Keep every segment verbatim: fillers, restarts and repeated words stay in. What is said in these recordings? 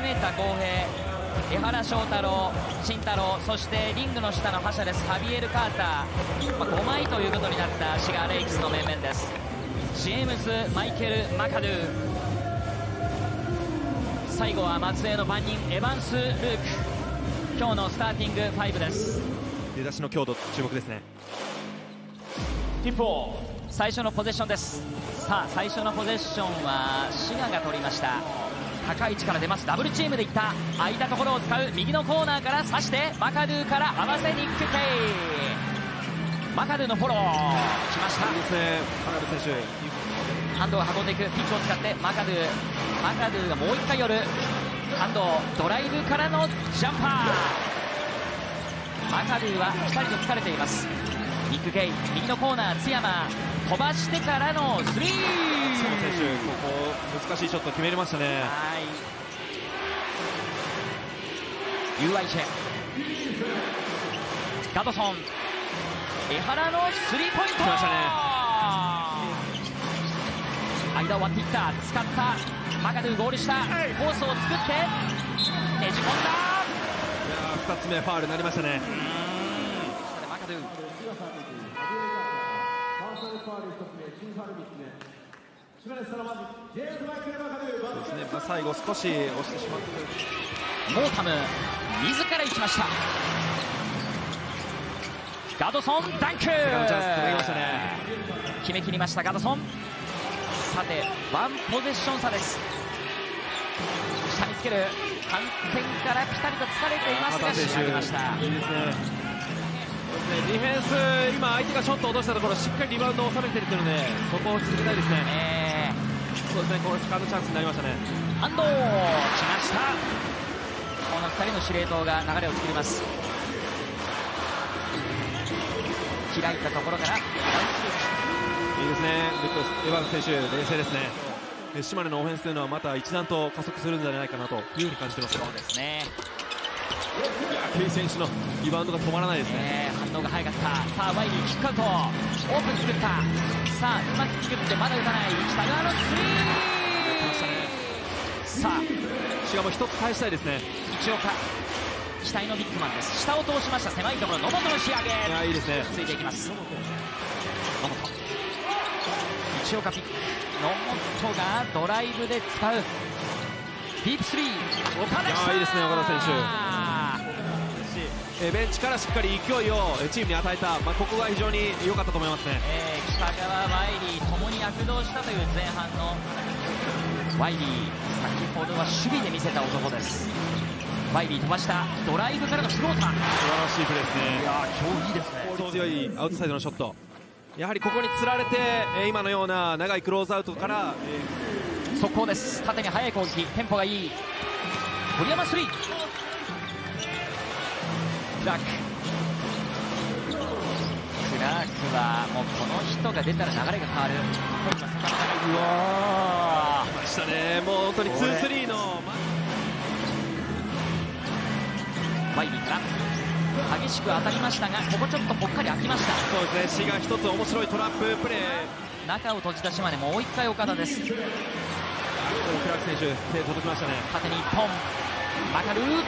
常田浩平、江原翔太郎、慎太郎、そしてリングの下の覇者です、ハビエル・カーター、まあ、ごまいということになったシガー・レイクスの面々です。ジェームズ・マイケル・マカドゥ、最後は松江の番人エヴァンス・ルーク、今日のスターティングファイブです。 出だしの強度注目ですね。 最初のポゼッションです。さあ最初のポゼッションは滋賀が取りました。高い位置から出ます、ダブルチームでいった、空いたところを使う右のコーナーから刺してマカドゥから合わせニック・ケイ、マカドゥのフォロー来ました。 いいですね、マカドゥ選手、 ハンドを運んでいく、ピッチを使ってマカドゥ、マカドゥがもう一回寄る、ハンドドライブからのジャンパー、マカドゥはピタリと疲れています。ニック・ケイ、右のコーナー津山、飛ばしてからのスリー、 津山選手、ここ難しいショット決めれましたね。 はい、ユーアイチェ、ガドソン、江原のスリーポイント、 来ましたね。 間を割っていった、使った、マカドゥゴール下、コースを作ってねじ込んだ、 いやふたつめファウルになりましたね。 マカドゥ、 そうですね、まあ、最後少し押してしまってモータム自ら行きました。ガドソンダンク、 セカンドチャンスつなぎましたね。 決めきりましたガドソン。さてワンポゼッション差です。下につける、反転からピタリと疲れていますが仕上げました。 いいですね。ディフェンス、今相手がショットを落としたところしっかりリバウンドを収めているというので、そこを続けたいですね。 えー、 そうですね、このセカンドチャンスになりましたね。 ハンド来ました。このふたりの司令塔が流れを作ります。開いたところからいいですね、ルックスエヴァンス選手冷静ですね。島根のオフェンスというのはまた一段と加速するんじゃないかなというふうに感じてます。 そうですね。 いやケイ選手のリバウンドが止まらないですね。 えー、反応が早かった。さあワイリーキックアウト、オープン作った。さあうまく作ってまだ打たない、北川のスリー来ましたね。 さあしかも一つ返したいですね。 一岡、期待のビッグマンです。下を通しました。狭いところ野本の仕上げ、 いやいいですね、 ついていきます。野本、一岡ピック、野本がドライブで使うディープスリー、岡田いいですね、岡田選手。ベンチからしっかり勢いをチームに与えた、まあ、ここが非常に良かったと思いますね。 えー、北川、ワイリーともに躍動したという前半のワイリー、先ほどは守備で見せた男です。ワイリー飛ばしたドライブからのフローター、 素晴らしいプレーですね。 いやー今日いいですね。 強いアウトサイドのショット、やはりここにつられて今のような長いクローズアウトから、 えー、速攻です。縦に速い攻撃、テンポがいい。堀山スリー、クラーク、クラークはもうこの人が出たら流れが変わる。うわー、 来ましたね、もう本当にツースリーのワイリーから激しく当たりましたが、ここちょっとぽっかり開きました。 そうですね、滋賀一つ面白いトラッププレー、 中を閉じた島根、もう一回岡田です。 クラーク選手手届きましたね。 縦にいっぽん、マカルー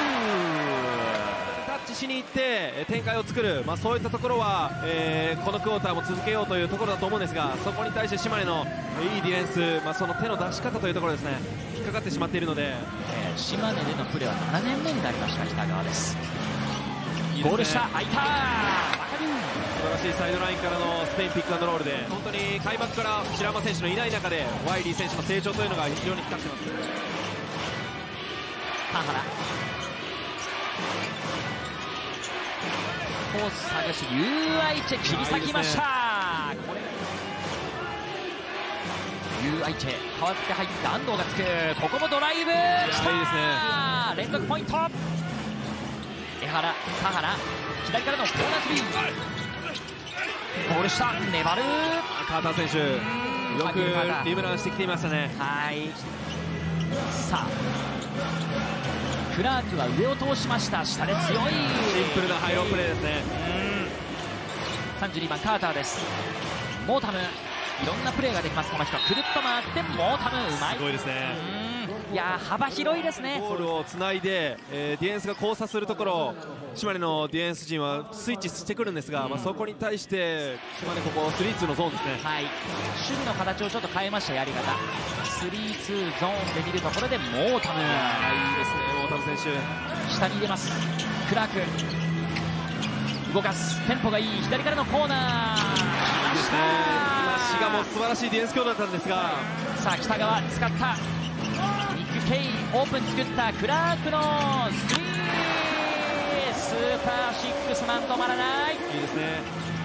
タッチしに行って展開を作る、まあ、そういったところは、えー、このクォーターも続けようというところだと思うんですが、そこに対して島根のいいディフェンス、まあ、その手の出し方というところですね、引っかかってしまっているので、 えー、島根でのプレーはななねんめになりました北川です。 いいですね、 ゴール下空いた、マカルー、 素晴らしいサイドラインからのスペインピックアンドロールで、本当に開幕から白山選手のいない中でワイリー選手の成長というのが非常に光ってます。 田原、コース探し ユーアイ チェ切り裂きました。これ ユーアイ チェ代わって入った安藤がつく、ここもドライブきた、 いいですね、 連続ポイント。江原、田原左からのコーナースリー、ゴール下粘る、 カーター選手よくリムランしてきていましたね。 はい、さあクラークは上を通しました。下で強いシンプルなハイロープレーですね。 さんじゅうにばんカーターです。モータム、いろんなプレーができます。この人くるっと回ってモータムうまい、 すごいですね。 いやー幅広いですね。 ボールをつないで、えーディフェンスが交差するところ、島根のディフェンス陣はスイッチしてくるんですが、まあ、そこに対して島根ここスリーツーのゾーンですね。 はい、守備の形をちょっと変えました、やり方。スリーツーゾーンで見るところでモータム、 いいですね、モータム選手下に入れます。クラーク動かす、テンポがいい左からのコーナー、 いいですね。今滋賀も素晴らしいディフェンス強度だったんですが、 さあ北川使った、ニック・ケイオープン作ったクラークのスリー、スーパーシックスマン止まらない。 いいですね。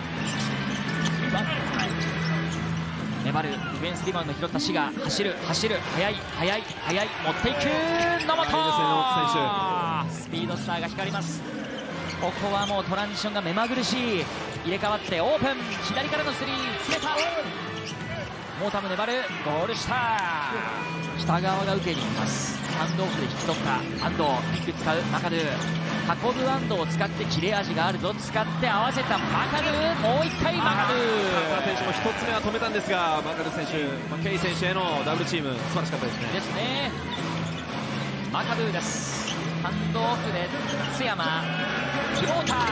粘るディフェンスリバウンド拾った滋賀、走る走る、速い速い速い、持っていく野本、 いいですね野本スピードスターが光ります。ここはもうトランジションが目まぐるしい。入れ替わってオープン、左からのスリー詰めた、モータム粘る、ゴール下、北川が受けに行きます。ハンドオフで引き取った安藤、ピック使うマカドゥ、運ぶ安藤を使って切れ味があるぞ、使って合わせたマカドゥ、もう一回マカドゥ、 川選手も一つ目は止めたんですが、マカドゥ選手、まあ、ケイ選手へのダブルチーム素晴らしかったですね。 ですね。マカドゥです。ハンドオフで津山、フローター、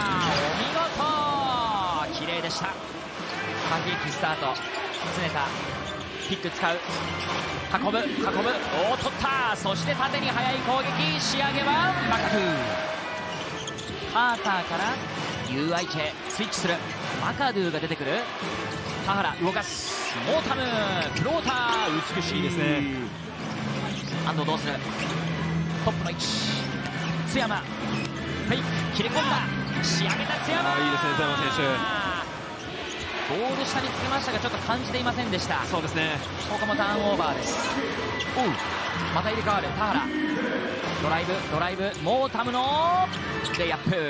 お見事、綺麗でした。反撃スタート、常田ピック使う、運ぶ運ぶ、おお取った、そして縦に速い攻撃、仕上げはマカドゥ、ハーターから ユーアイ チェスイッチする、マカドゥが出てくる、田原動かす、モータムフローター、美しいですね。安藤どうする、トップの位置、津山フェイク切れ込んだ、仕上げた津山、 いいですね津山選手、ゴール下につけましたがちょっと感じていませんでした。 そうですね。 ここもターンオーバーです。おう、また入れ替わる田原、ドライブドライブ、モータムのレイアップ、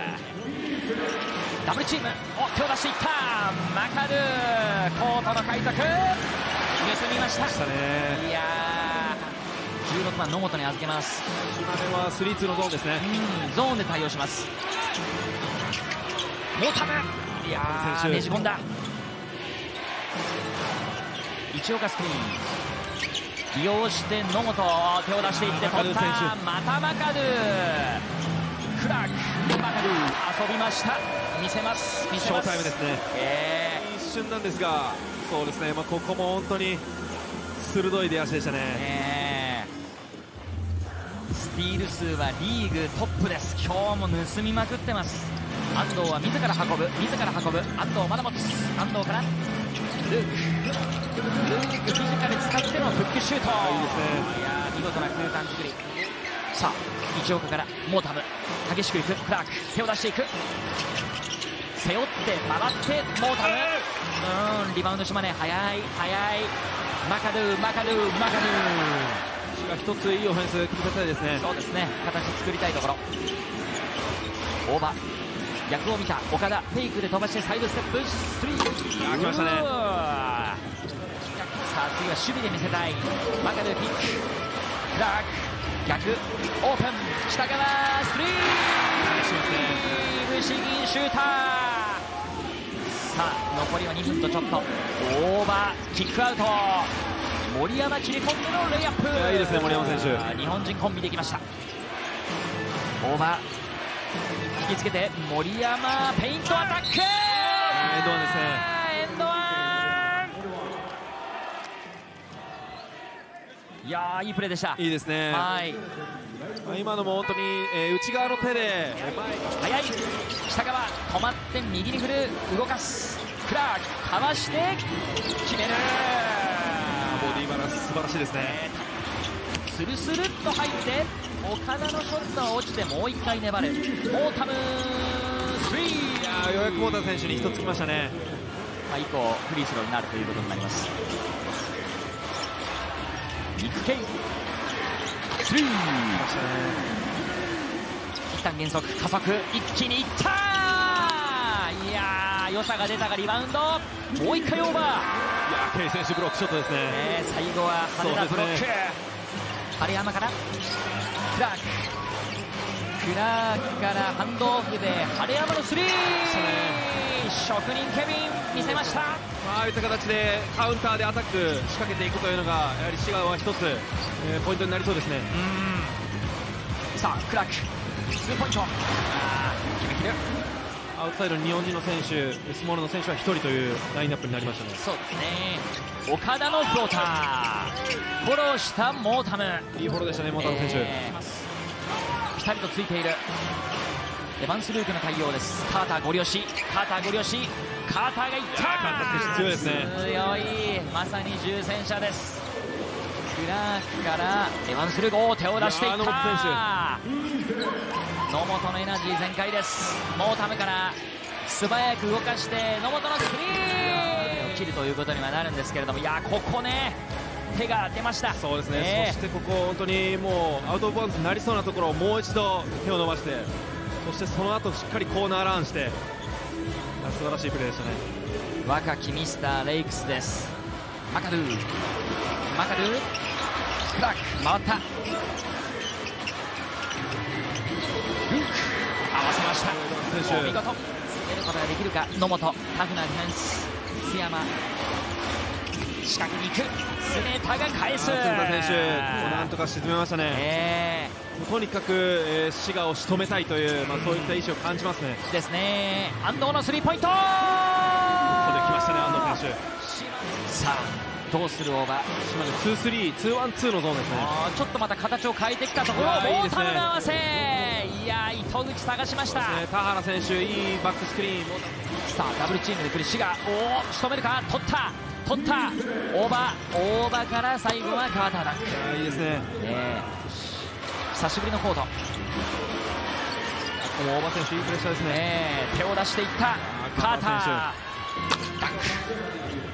ダブルチーム、お手を出していったマカドゥ、コートの開拓盗みました。 したね。 いやー、じゅうろくばん野本に預けます。 今のはスリーツーのゾーンですね。 うん、ゾーンで対応します。モータム、いやーねじ込んだ、一岡スクリーン利用して野本、手を出していって取った、またマカドゥ、クラーク、マカドゥ遊びました、見せます見せます、 ショータイムですね。 えー、 一瞬なんですが、そうですね、まあ、ここも本当に鋭い出足でしたね。 えー、スティール数はリーグトップです。今日も盗みまくってます。安藤は自ら運ぶ自ら運ぶ、安藤まだ持つ、安藤からルーク、ルークフィジカル使ってのフックシュート、 いいですね。 いやー見事な空間作り。さあ一岡からモータム、激しくいくクラーク、手を出していく、背負って回ってモータム、うーんリバウンド島根、速い速い、マカドゥマカドゥマカドゥ、 一ついいオフェンス組み立てたいですね。 そうですね、形作りたいところ。大場逆を見た岡田、フェイクで飛ばしてサイドステップスリー、 あー来ましたね。 さあ次は守備で見せたい、マカドゥピック、クラーク逆オープン、下からスリー、不思議シューター。さあ残りはにふんとちょっと、オーバーキックアウト、森山切り込んでのレイアップ、 いいですね森山選手、 日本人コンビできました。オーバー引きつけて森山ペイントアタック、 エンドワンですね。 エンドワン、いやーいいプレーでした。 いいですね。 はい、 まあ今のも本当に、えー内側の手で速い、下側止まって右に振る、動かす、クラークかわして決める、 ボディバランス素晴らしいですね。 スルスルっと入って岡田のショットは落ちてもう一回粘る、モータムスリー、 いやーようやくモーター選手に一つきましたね。 まあ、以降フリースローになるということになります。ニック・ケイスリー、一旦減速加速一気にいった、いやー良さが出たがリバウンド、もう一回オーバー、 いやーケイ選手ブロックショットですね。 ね、最後は派手なブロック、晴山からクラーク、クラークからハンドオフで晴山のスリー、職人ケビン見せました。 まあ、ああいった形でカウンターでアタック仕掛けていくというのがやはり滋賀は一つ、えー、ポイントになりそうですね。 うん、さあクラークツーポイント、あ決めきる。 アウトサイドに日本人の選手、スモールの選手はひとりというラインナップになりましたね。 そうですね。岡田のフローター、フォローしたモータム、 いいフォローでしたね、モータム選手、 えー、ピタリとついているエヴァンス・ルークの対応です。カーターゴリ押し、カーターゴリ押し、カーターがいった。 カーター選手強いですね。 強い、まさに重戦車です。クラークからエヴァンス・ルーク、お手を出していった。野本選手、野本のエナジー全開です。モータムから素早く動かして野本のスリーを切るということにはなるんですけれども、いやここね手が出ました。 そうですね、 えー、 そしてここ本当にもうアウトオブバウンドになりそうなところをもう一度手を伸ばして、そしてその後しっかりコーナーランして素晴らしいプレーでしたね。 若きミスターレイクスです。マカドゥマカドゥクラーク回った、ルーク合わせました。お見事、攻めることができるか野本、タフなディフェンス、津山仕掛けに行く、常田が返す。常田選手なんとか沈めましたね。 えー、とにかく、えー、滋賀を仕留めたいという、まあ、そういった意思を感じますね。 ですね。安藤のスリーポイント、ここで来ましたね、安藤選手。さあどうする大場、 島根ツースリー、ツーワンツーのゾーンですね。 あちょっとまた形を変えてきたところ、モータムの合わせ、いや糸口探しました、 ね、田原選手いいバックスクリーン、 さあダブルチームで来る滋賀、おお仕留めるか、取った取った、大場大場から最後はカーターダンク、 いいですね、 ね久しぶりのコート、 大場選手いいプレッシャーですね、 ね手を出していったカーターダンク。